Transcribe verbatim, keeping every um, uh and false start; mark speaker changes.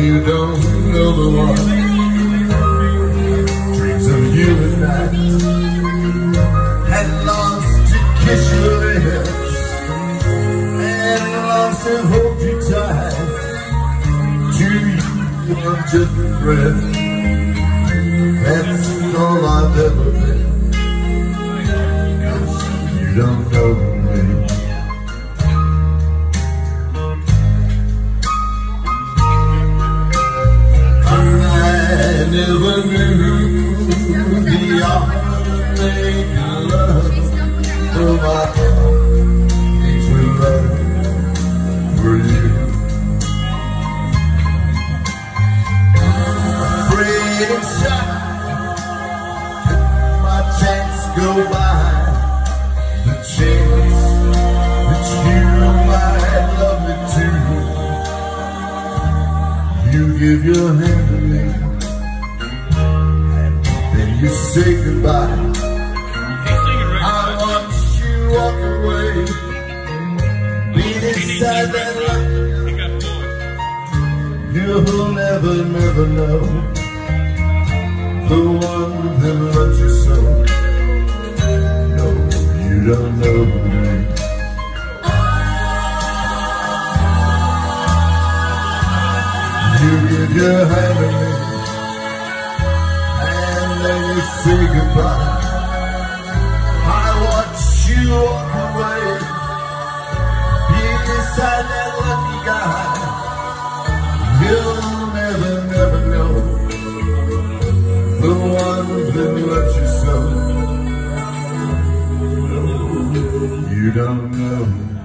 Speaker 1: you don't know the one dreams of you at night and longs to kiss your lips and longs to hold you tight. To you, I'm just a friend. That's all I've ever been. 'Cause you don't know me. Never knew the art of making love, so my heart beats with love for you. Afraid and shy, my chance go by, the chance that you might love me too. You give your hand to me, you say goodbye. I watch you walk away, be inside that light. You'll never, never know the one that loves you so. No, you don't know me. You give your hand to me, then you say goodbye. I watch you walk away, be beside that lucky guy. You'll never, never know the one that loves you so. No, you don't know.